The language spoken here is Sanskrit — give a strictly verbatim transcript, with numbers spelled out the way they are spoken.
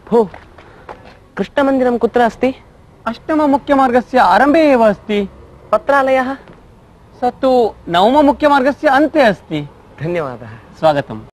भो कृष्णमन्दिरं कुत्र अस्ति? अष्टममुख्यमार्गस्य आरम्भे एव अस्ति। पत्रालयः? स तु नवममुख्यमार्गस्य अन्ते अस्ति। धन्यवादः। स्वागतम्।